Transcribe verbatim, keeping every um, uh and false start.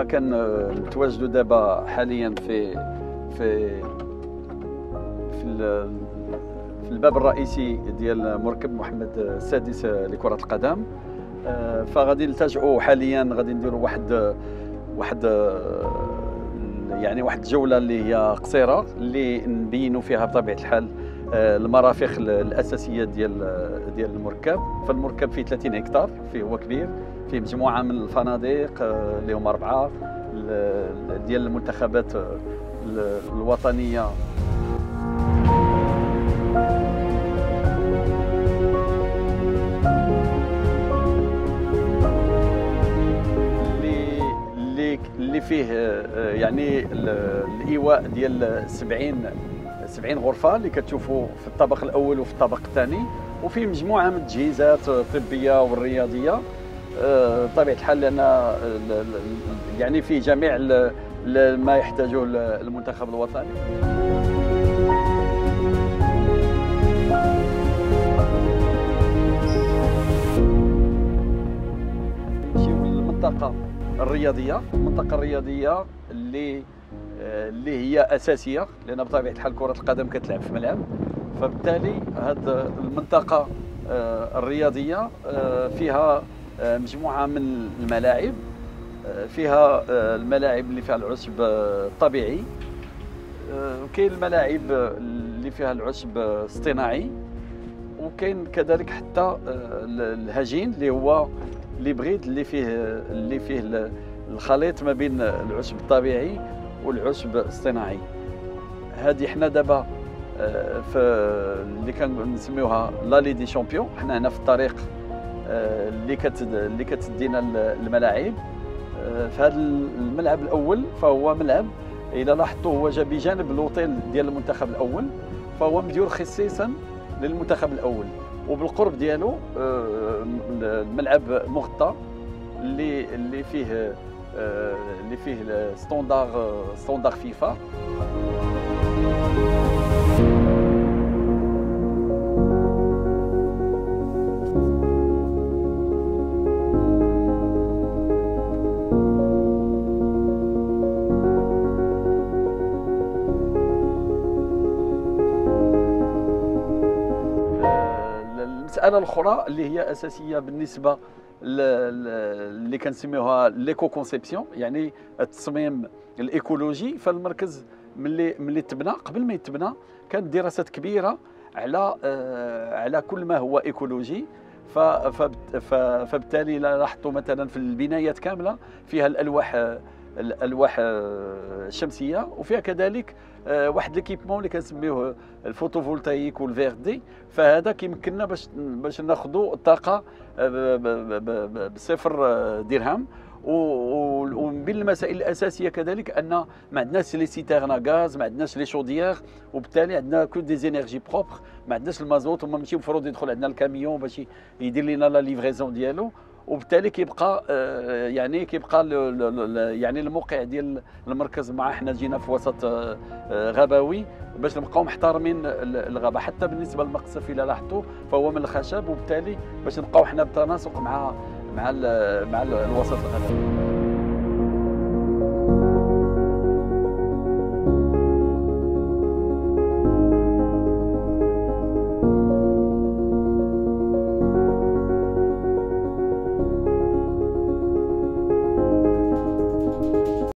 حنا كنتواجدوا دابا حاليا في في في, في الباب الرئيسي ديال مركب محمد السادس لكرة القدم. فغادي نلتجئوا حاليا، غادي نديروا واحد واحد يعني واحد الجوله اللي هي قصيره اللي نبينوا فيها بطبيعه الحال المرافق الاساسيه ديال ديال المركب. فالمركب فيه ثلاثين هكتار، فيه هو كبير، فيه مجموعه من الفنادق اللي هما اربعه ديال المنتخبات الوطنيه. اللي فيه يعني الايواء ديال سبعين سبعين غرفه اللي كتشوفوا في الطابق الاول وفي الطابق الثاني، وفيه مجموعه من التجهيزات الطبيه والرياضيه بطبيعه الحال، لان يعني فيه جميع ما يحتاجه المنتخب الوطني. نمشيو للمنطقه الرياضيه، المنطقه الرياضيه اللي اللي هي اساسيه، لان بطبيعه الحال كره القدم كتلعب في ملعب. فبالتالي هذه المنطقه الرياضيه فيها مجموعه من الملاعب، فيها الملاعب اللي فيها العشب الطبيعي، وكاين الملاعب اللي فيها العشب الاصطناعي، وكاين كذلك حتى الهجين اللي هو ليبريد اللي فيه اللي فيه الخليط ما بين العشب الطبيعي والعشب الاصطناعي. هذه حنا دابا في اللي كنسميوها لا لي دي شامبيون، حنا هنا في الطريق اللي كت اللي كتدينا الملاعب. في هذا الملعب الاول فهو ملعب الى لاحظتوا هو جا بجانب الاوتيل ديال المنتخب الاول، فهو مديور خصيصا للمنتخب الاول، وبالقرب ديالو الملعب مغطى اللي اللي فيه اللي فيه ستوندار ستوندار فيفا. المسألة الأخرى اللي هي أساسية بالنسبة اللي كنسميوها ليكو كونسيبسيون، يعني التصميم الإيكولوجي. فالمركز ملي ملي تبنى، قبل ما يتبنى كانت دراسات كبيرة على على كل ما هو إيكولوجي. فبالتالي لاحظتوا مثلا في البنايات كاملة فيها الألواح الالواح الشمسيه، وفيها كذلك واحد ليكيبمون اللي كنسميوه الفوتوفولتايك والفيردي. فهذا كيمكننا باش باش ناخذوا الطاقه بصفر درهم. ومن بين المسائل الاساسيه كذلك ان ما عندناش لي سيتيرنا غاز، ما عندناش لي شوديير، وبالتالي عندنا كو دي زينيرجي بروبر، ما عندناش المازوت، وما ماشي مفروض يدخل عندنا الكاميون باش يدير لنا لا ليفريزون ديالو. وبالتالي كيبقى يعني كيبقى يعني الموقع ديال المركز مع حنا جينا في وسط غابوي باش نبقاو محترمين الغابه. حتى بالنسبه للمقصف الى لاحظتوا فهو من الخشب، وبالتالي باش نبقاو حنا بتناسق مع مع مع الوسط الغابوي.